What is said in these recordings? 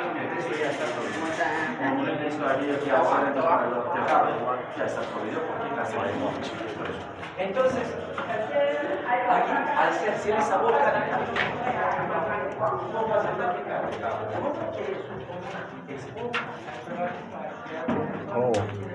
Questo ya está prohibido. Un texto ahí que hacer de pecado, ya está prohibido porque casi hay mucho. Entonces, aquí, al ser así esa boca, ¿cómo vas a aplicar? Oh.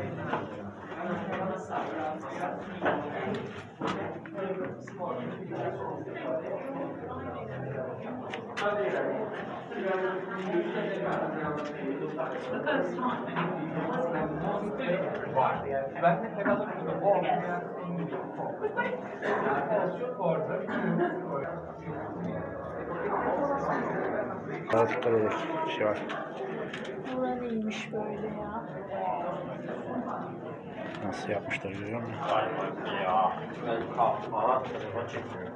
Ben de pek alışmadım. O Daha dikkat edecek bir şey var. Bura neymiş böyle ya? Nasıl yapmışlar görüyor musun? Ya, ben kalkma, telefon çekiyorum.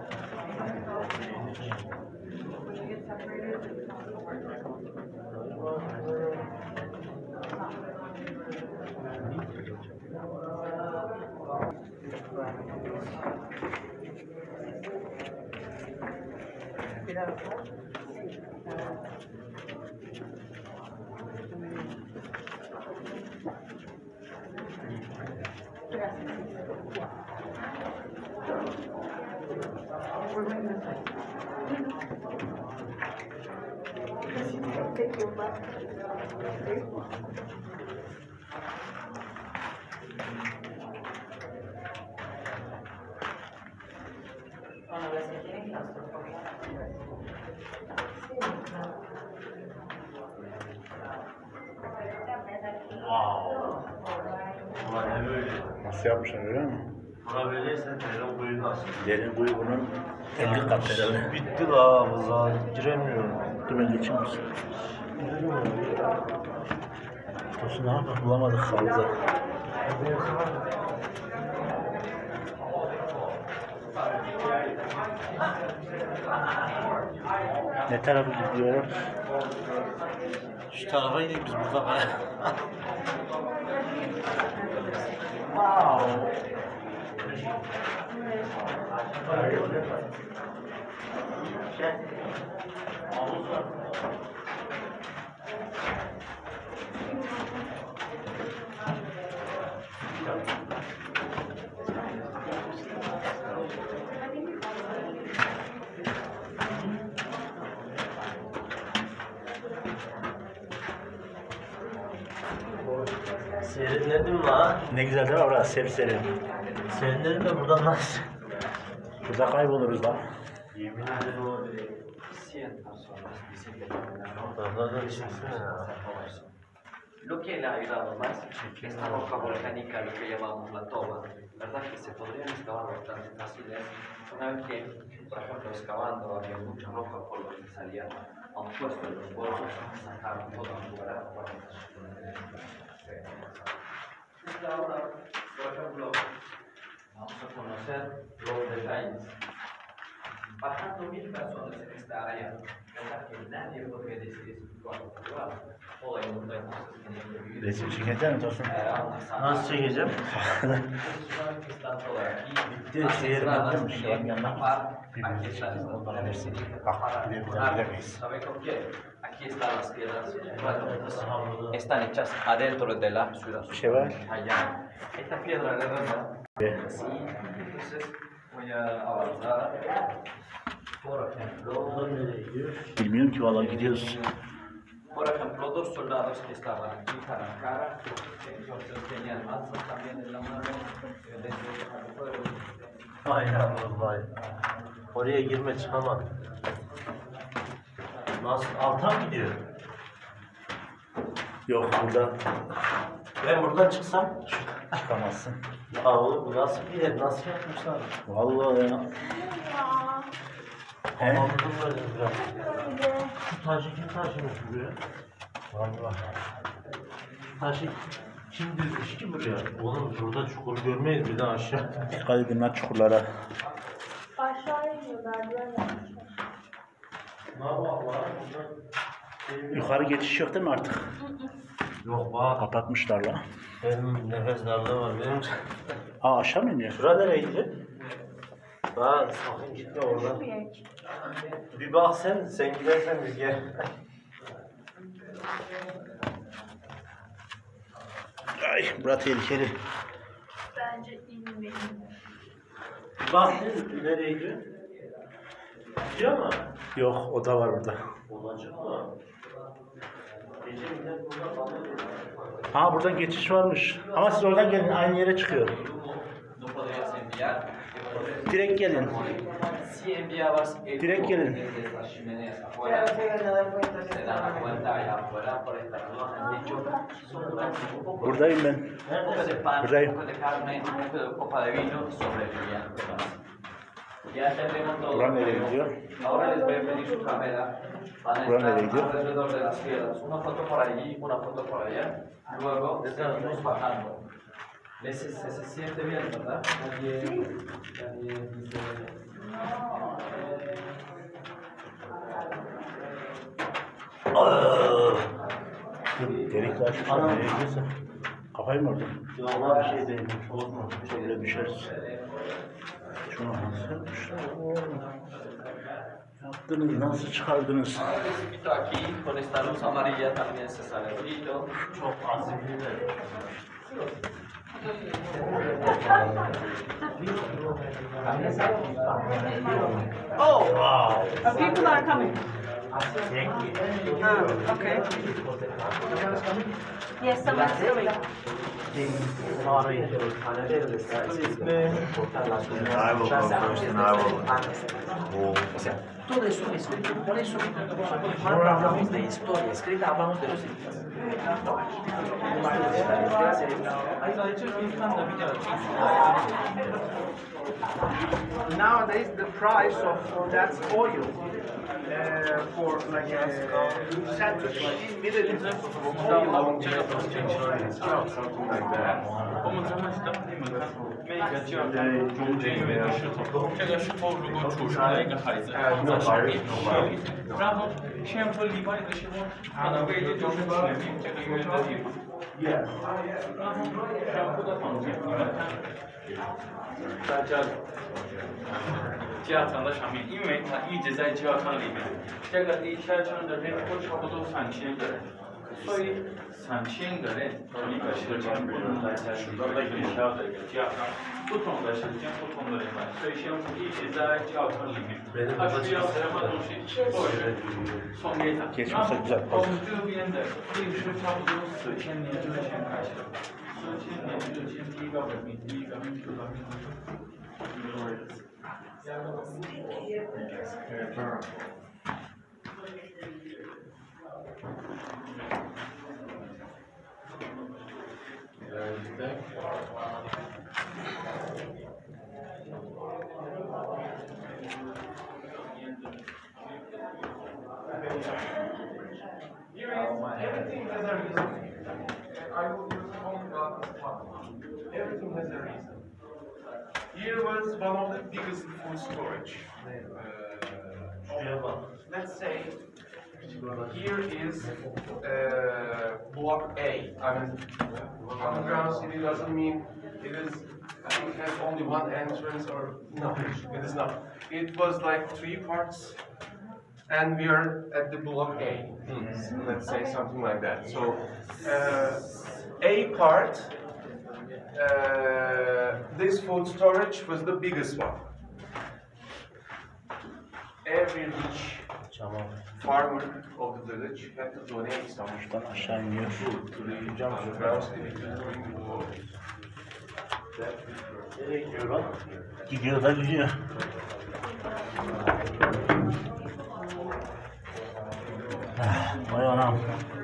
Wow. Ulan ne böyle? Nasıl yapmışlar görüyor musun? Buna böyleyse derin kuyu nasıl? Derin kuyu bunun 50 kat herhalde. Bitti la buzağa giremiyorum. Dur ben geçeyim misin? Tosun abi bulamadık havuza. Ne tarafa gidiyor? Şu tarafa gidelim biz burada. Serinledim la. Ne güzel değil mi orası? Sevserin. Serinledim de buradan nasıl? Burada kayboluruz lan. Yemin ederim o adamlardan düşünsene ya. Lo que le ha ayudado más, esta roca volcánica, lo que llamamos la toba, ¿verdad? Que se podrían excavar bastante fáciles. Una vez que, por ejemplo, excavando había mucha roca por lo que salía a un puesto de los bolsos, sacaron todo un lugar afuera. Ahora, por ejemplo, vamos a conocer los detalles. Bajando 1000 personas en esta área, ¿verdad? Que nadie podría decir espiritual. O hay montañas que tienen que vivir. Resim çekecek misin Tosun? Nasıl çekeceğim? Están todas aquí. Bitti. Şehir bitmiş. Şehrin yanına git. Aquí están estas Onlara paredes. versin. Bak gidemeyiz. ¿Sabe con qué? Aquí están las piedras. Están hechas adentro de la ciudad. Bir şey var. Allá. Esta piedra redonda. Sí. Entonces voy a avanzar. Por ejemplo, Bilmiyorum ki vallahi gidiyoruz. por ejemplo, dos soldados que estaban aquí cara a cara, entonces tenían lanzas también en la mano, dentro del fuego. Ay yavrum vay. Oraya girme çıkamadım. Nasıl? Alta mı gidiyor? Yok burada Ben buradan çıksam? çıkamazsın. Ya oğlum bu nasıl bir yer? Nasıl yapmışlar? Vallahi ya. Ya. He? Anladım böyle biraz. Böyle. Şu taşı kim taşımış buraya? Vallahi. Şu taşı kim dizmiş ki buraya? Oğlum burada çukur görmeyiz bir de aşağı. Dikkat edin lan çukurlara. Aşağıya iniyorlar. Böyle. Ne yapalım? Yukarı geçiş yok değil mi artık? Yok bak. Kapatmışlar lan. Benim nefes darlığı var benim. Aa aşağı mı iniyor? Şura nereye gidiyor? Bak sakın gitme oradan. Büyük. Bir bak sen gidersen biz gel. Ay, bura tehlikeli. Bence inmeyin. Bak nereye gidiyor? Gidiyor mu? Yok, o da var orada. Olacak mı? Gece millet burada kalıyor. Ha, buradan geçiş varmış. Ama siz oradan gelin, aynı yere çıkıyor. No podrías enviar. Direkt gelin. Si enviabas el Direkt gelin. desde las chimeneas afuera, se dan cuenta allá afuera por esta luz, han dicho, un poco Buradayım ben. de pan, Buradayım. un poco de carne, un poco de copa de vino y sobrevivían. Ya tendremos todo. Buran nereye gidiyor? Ahora les voy a pedir su cámara. Van a Buran nereye estar gidiyor? alrededor de las piedras. Una foto por allí, una foto por allá. Luego seguimos bajando. Se siente bien, ¿verdad? Nadie dice... Delik var şu an, nereye gidiyorsa. Kafayı mı orada? Yolda bir şey değil. Olmaz. Şöyle düşeriz. Şunu nasıl yapmışlar? Yaptınız, nasıl çıkardınız? Poquito aquí, con esta luz amarilla también se sale frito. Çok azimli. Oh, people are coming. Okay. Yes, someone's coming. I will go first and I will Todo eso escrito, por eso cuando hablamos de historia escrita, hablamos de los editores. Nowadays, the price of that oil for like a 10 to 15 milliliters of oil. something like that. 我们这么是每个就要看中间有一个石头，这个石头如果出生了一个孩子，放在上面，然后全部里边的时候，它的位置就是前面这个圆的地方，然后全部的房间，你们看，在这里。教堂的上面，因为它一直在教堂里面，这个地下城的人口差不多3000个人，所以3000个人一个时间不能来在一个很小的一个教堂，不同的时间不同的人来，所以先一直在教堂里面，他需要什么东西，或者送给他。然后我们这边的历史差不多4000年之前开始的，4000年之前第一个文明，第一个民族革命。 Everything has a reason. I will talk about this topic. Everything has a reason. Here was one of the biggest food storage. Let's say here is block A. I mean, underground city doesn't mean it has only one entrance or no, it is not. It was like 3 parts, and we are at the block A. Let's say something like that. So A part. This food storage was the biggest one. Every rich farmer of the village had to donate some Şuradan aşağı iniyor. food to the underground city during the war. Nereye gidiyor lan? Gidiyor da gidiyor. Vay anam.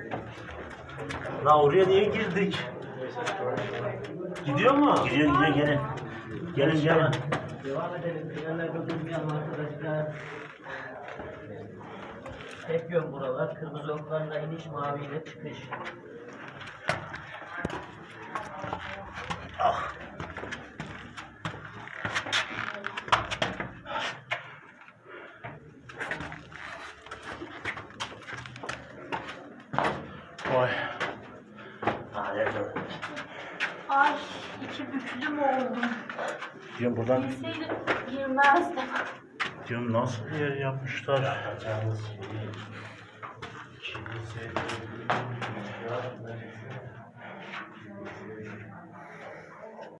La oraya niye girdik? Gidiyor mu? Gidiyor gidiyor, gelin. Gelin gelin. Devam edelim. Trenerle durmayalım arkadaşlar. Tek yön buralar. Kırmızı oklarla iniş, maviyle çıkış. Ah. Vay. Ay, iki büklüm oldum. Diyorum buradan, Bilseydim girmezdim. diyorum nasıl bir yer yapmışlar. Yapacağımız şeyi, işimiz şey.